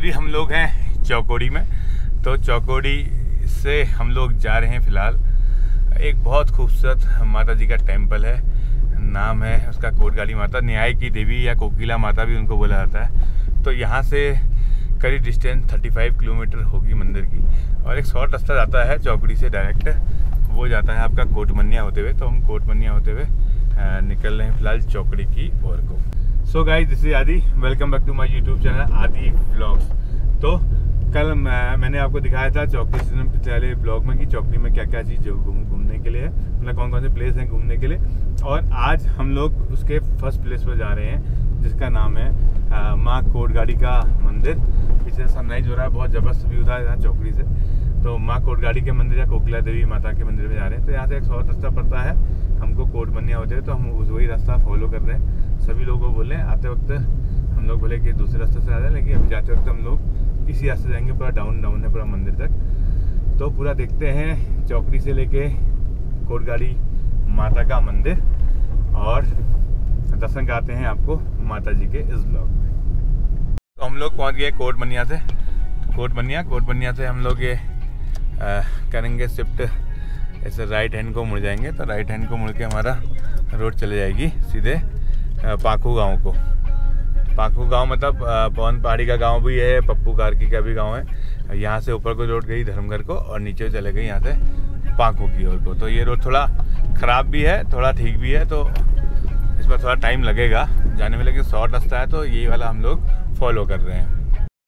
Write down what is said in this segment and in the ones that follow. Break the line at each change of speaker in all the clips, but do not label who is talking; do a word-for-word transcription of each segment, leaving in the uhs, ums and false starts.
अभी हम लोग हैं चौकोड़ी में। तो चौकोड़ी से हम लोग जा रहे हैं फ़िलहाल एक बहुत खूबसूरत माता जी का टेम्पल है, नाम है उसका कोटगाड़ी माता, न्याय की देवी या कोकिला माता भी उनको बोला जाता है। तो यहाँ से करीब डिस्टेंस पैंतीस किलोमीटर होगी मंदिर की, और एक शॉर्ट रास्ता जाता है चौकड़ी से डायरेक्ट, वो जाता है आपका कोटमनिया होते हुए। तो हम कोटमनिया होते हुए निकल रहे हैं फिलहाल चौकड़ी की ओर को। So guys, this is Aadi, welcome back to my YouTube channel Aadi vlogs. तो कल मैं, मैंने आपको दिखाया था चौकड़ी से पिछले वाले ब्लॉग में कि चौकड़ी में क्या क्या चीज़ घूमने के लिए है, मतलब कौन कौन से प्लेस हैं घूमने के लिए। और आज हम लोग उसके फर्स्ट प्लेस पर जा रहे हैं जिसका नाम है माँ कोटगाड़ी का मंदिर। पीछे सनराइज हो रहा है, बहुत ज़बरदस्त व्यू था यहाँ चौकड़ी से। तो माँ कोटगाड़ी के मंदिर या कोकिला देवी माता के मंदिर में जा रहे हैं। तो यहाँ से एक शॉर्ट रास्ता पड़ता है हमको कोटमनिया होते हुए, तो हम वही रास्ता फॉलो कर रहे हैं। सभी लोगों को बोले आते वक्त हम लोग बोले कि दूसरे रास्ते से आ जाए, लेकिन अभी जाते वक्त हम लोग इसी रास्ते जाएंगे। पूरा डाउन डाउन है पूरा मंदिर तक। तो पूरा देखते हैं चौकड़ी से लेके कोटगाड़ी माता का मंदिर, और दर्शन कराते हैं आपको माता जी के इस ब्लॉग में। तो हम लोग पहुंच गए कोटमनिया से। कोटमनिया कोटमनिया से हम लोग ये आ, करेंगे शिफ्ट, ऐसे राइट हैंड को मुड़ जाएंगे। तो राइट हैंड को मुड़ के हमारा रोड चले जाएगी सीधे पाखू गांव को। पाखू गांव मतलब पवन पहाड़ी का गांव भी है, पप्पू कार्की का भी गांव है। यहाँ से ऊपर को रोड गई धर्मगढ़ को, और नीचे चले गई यहाँ से पाखू की ओर को। तो ये रोड थोड़ा ख़राब भी है, थोड़ा ठीक भी है, तो इस पर थोड़ा टाइम लगेगा जाने में, लेकिन शॉर्ट रास्ता है तो यही वाला हम लोग फॉलो कर रहे हैं।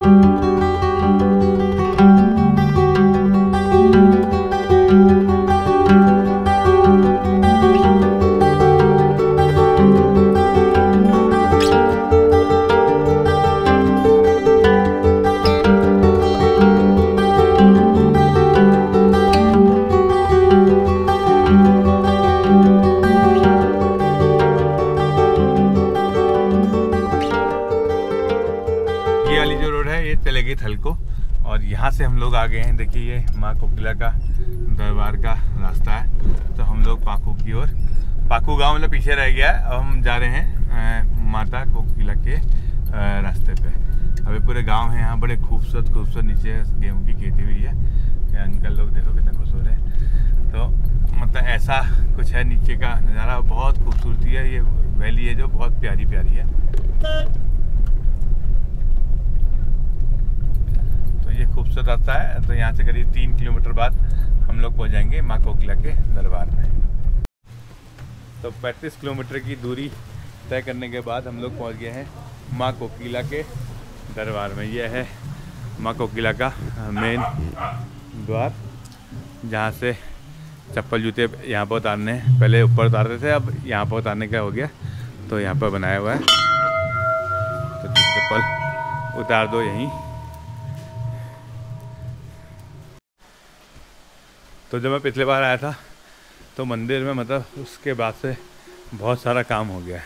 चलेगी थल को, और यहाँ से हम लोग आ गए हैं। देखिए ये माँ कोकिला का दरबार का रास्ता है। तो हम लोग पाखू की ओर, पाखू गांव मतलब पीछे रह गया है, अब हम जा रहे हैं माता कोकिला के रास्ते पे। अभी पूरे गांव है यहाँ, बड़े खूबसूरत खूबसूरत नीचे गेहूँ की खेती हुई है। ये अंकल लोग देखो कितना खुश हो रहे हैं। तो मतलब ऐसा कुछ है, नीचे का नज़ारा बहुत खूबसूरती है। ये वैली है जो बहुत प्यारी प्यारी है। ये खूबसूरत रास्ता है। तो यहाँ से करीब तीन किलोमीटर बाद हम लोग पहुँच जाएंगे माँ कोकिला के दरबार में। तो पैंतीस किलोमीटर की दूरी तय करने के बाद हम लोग पहुँच गए हैं माँ कोकिला के दरबार में। यह है माँ कोकिला का मेन द्वार, जहाँ से चप्पल जूते यहाँ पर उतारने, पहले ऊपर उतारते थे, अब यहाँ पर उतारने का हो गया। तो यहाँ पर बनाया हुआ है, तो चप्पल उतार दो यहीं। तो जब मैं पिछले बार आया था तो मंदिर में मतलब उसके बाद से बहुत सारा काम हो गया है।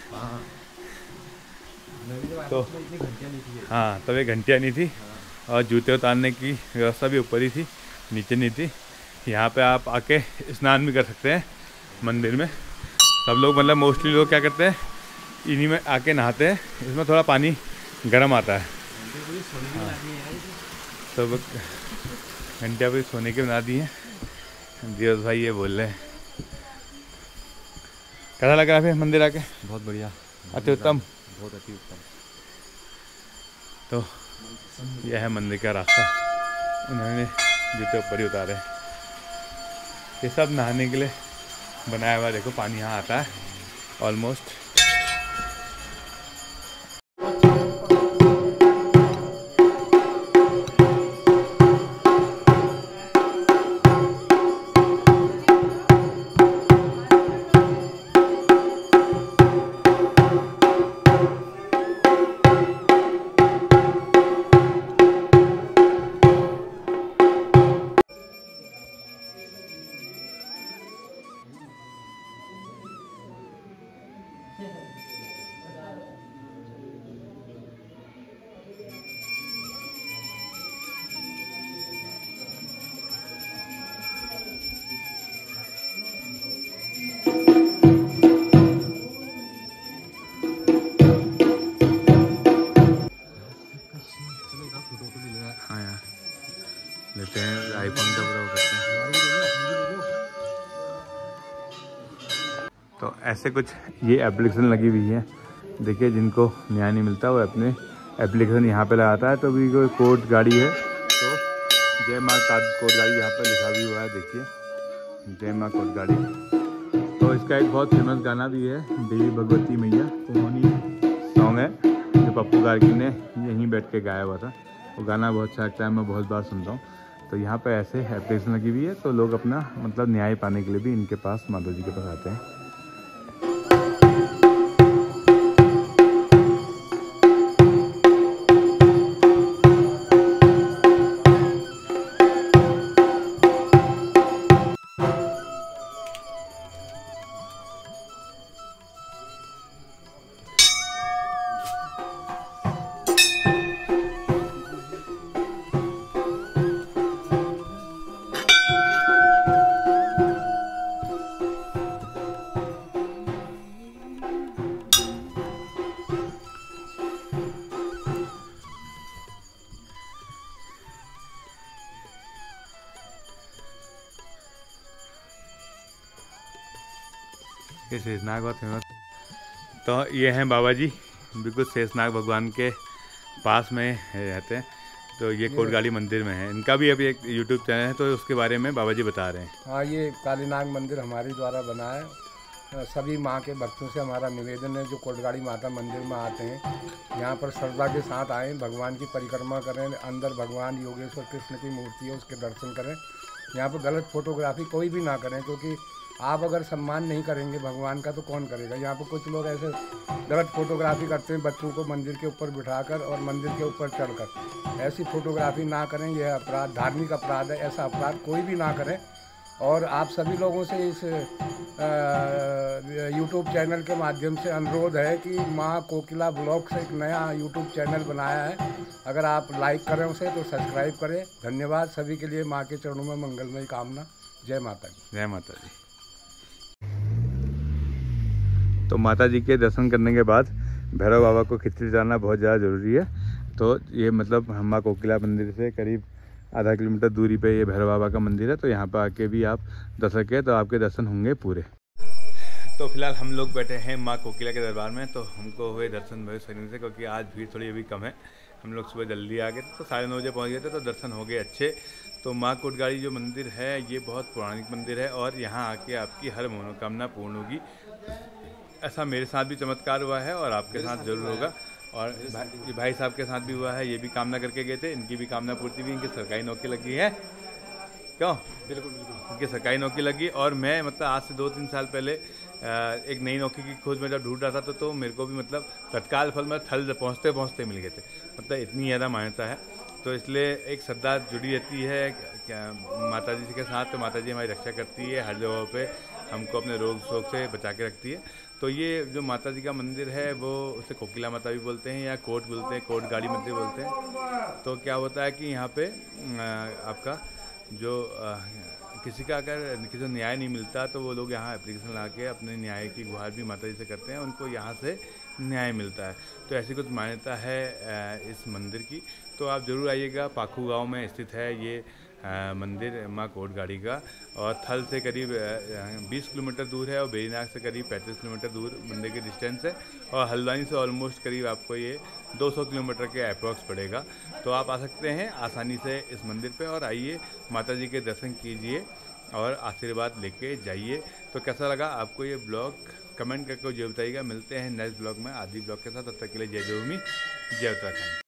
तो हाँ, तब ये घंटियाँ नहीं थी, और जूते उतारने की व्यवस्था भी ऊपर ही थी, नीचे नहीं थी। यहाँ पे आप आके स्नान भी कर सकते हैं मंदिर में। सब लोग मतलब मोस्टली लोग क्या करते हैं, इन्हीं में आके नहाते हैं। इसमें थोड़ा पानी गर्म आता है। हाँ, तो घंटियाँ भी सोने के बना दी हैं। दिवस भाई ये बोल रहे हैं। कैसा लग रहा है फिर मंदिर आके?
बहुत बढ़िया,
अति उत्तम,
बहुत अति उत्तम।
तो यह है मंदिर का रास्ता। उन्होंने जूते ऊपर ही उतारे। ये सब नहाने के लिए बनाया हुआ। देखो पानी यहाँ आता है ऑलमोस्ट। हाँ यार लेते हैं, आईफोन का प्रयोग करते हैं। तो ऐसे कुछ ये एप्लीकेशन लगी हुई है, देखिए जिनको न्याय नहीं मिलता वो अपने एप्लीकेशन यहाँ पे लगाता है। तो अभी कोई कोर्ट गाड़ी है, तो जय माँ कोर्ट गाड़ी यहाँ पर लिखा भी हुआ है, देखिए जय माँ कोर्ट गाड़ी। तो इसका एक बहुत फेमस गाना भी है, देवी भगवती मैया कुमोनी सॉन्ग है, जो पप्पू गार्गी ने यहीं बैठ के गाया हुआ था। वो गाना बहुत अच्छा लगता है, मैं बहुत बार सुनता हूँ। तो यहाँ पे ऐसे एप्लीकेशन लगी हुई है, तो लोग अपना मतलब न्याय पाने के लिए भी इनके पास, माता जी के पास आते हैं। ये शेषनाग बहुत फेमस। तो ये हैं बाबा जी, बिल्कुल शेषनाग भगवान के पास में रहते हैं। तो ये कोटगाली मंदिर में है, इनका भी अभी एक यूट्यूब चैनल है, तो उसके बारे में बाबा जी बता रहे हैं।
हाँ, ये कालीनाग मंदिर हमारे द्वारा बना है। सभी माँ के भक्तों से हमारा निवेदन है, जो कोटगाली माता मंदिर में आते हैं, यहाँ पर श्रद्धा के साथ आएँ, भगवान की परिक्रमा करें, अंदर भगवान योगेश्वर कृष्ण की मूर्ति है उसके दर्शन करें। यहाँ पर गलत फोटोग्राफी कोई भी ना करें, क्योंकि आप अगर सम्मान नहीं करेंगे भगवान का तो कौन करेगा। यहाँ पर कुछ लोग ऐसे गलत फोटोग्राफी करते हैं, बच्चों को मंदिर के ऊपर बिठाकर और मंदिर के ऊपर चढ़कर। ऐसी फोटोग्राफी ना करें, यह अपराध, धार्मिक अपराध है, ऐसा अपराध कोई भी ना करें। और आप सभी लोगों से इस यूट्यूब चैनल के माध्यम से अनुरोध है कि माँ कोकिला ब्लॉग से एक नया यूट्यूब चैनल बनाया है, अगर आप लाइक करें उसे तो सब्सक्राइब करें। धन्यवाद सभी के लिए, माँ के चरणों में मंगलमय कामना। जय माता जी।
जय माता जी। तो माता जी के दर्शन करने के बाद भैरव बाबा को खिचड़ी चढ़ाना बहुत ज़्यादा ज़रूरी है। तो ये मतलब माँ कोकिला मंदिर से करीब आधा किलोमीटर दूरी पे ये भैरव बाबा का मंदिर है। तो यहाँ पर आके भी आप दर्शन करें तो आपके दर्शन होंगे पूरे। तो फिलहाल हम लोग बैठे हैं माँ कोकिला के दरबार में, तो हमको हुए दर्शन बहुत सही से, क्योंकि आज भीड़ थोड़ी अभी कम है। हम लोग सुबह जल्दी आ गए थे, तो साढ़े नौ बजे पहुँच गए थे, तो दर्शन हो गए अच्छे। तो माँ कोटगाली जो मंदिर है ये बहुत पौराणिक मंदिर है, और यहाँ आके आपकी हर मनोकामना पूर्ण होगी। ऐसा मेरे साथ भी चमत्कार हुआ है और आपके साथ ज़रूर होगा। और भाई, भाई साहब के साथ भी हुआ है, ये भी कामना करके गए थे, इनकी भी कामना पूर्ति भी, इनकी सरकारी नौकरी लगी है। क्यों? बिल्कुल बिल्कुल इनकी सरकारी नौकरी लगी। और मैं मतलब आज से दो तीन साल पहले एक नई नौकरी की खोज में जब ढूंढ रहा था, तो, तो मेरे को भी मतलब तत्काल फल में थल पहुँचते पहुँचते मिल गए थे। मतलब इतनी ज़्यादा मान्यता है, तो इसलिए एक श्रद्धा जुड़ी रहती है क्या माता जी के साथ। तो माता जी हमारी रक्षा करती है, हर जगह पे हमको अपने रोग शोक से बचा के रखती है। तो ये जो माता जी का मंदिर है वो उसे कोकिला माता भी बोलते हैं, या कोट बोलते हैं, कोटगाली मंदिर बोलते हैं। तो क्या होता है कि यहाँ पे आपका जो किसी का अगर किसी को न्याय नहीं मिलता, तो वो लोग यहाँ एप्लीकेशन ला के अपने न्याय की गुहार भी माता जी से करते हैं, उनको यहाँ से न्याय मिलता है। तो ऐसी कुछ मान्यता है इस मंदिर की। तो आप ज़रूर आइएगा। पाखू गांव में स्थित है ये आ, मंदिर माँ कोटगाली का, और थल से करीब बीस किलोमीटर दूर है, और बेरीनाग से करीब पैंतीस किलोमीटर दूर मंदिर की डिस्टेंस है, और हल्द्वानी से ऑलमोस्ट करीब आपको ये दो सौ किलोमीटर के अप्रॉक्स पड़ेगा। तो आप आ सकते हैं आसानी से इस मंदिर पे, और आइए माता जी के दर्शन कीजिए और आशीर्वाद लेके जाइए। तो कैसा लगा आपको ये ब्लॉग, कमेंट करके जो बताइएगा। मिलते हैं नेक्स्ट ब्लॉग में आदि ब्लॉग के साथ, तब तक के लिए जय देवभूमि, जय उत्तराखंड।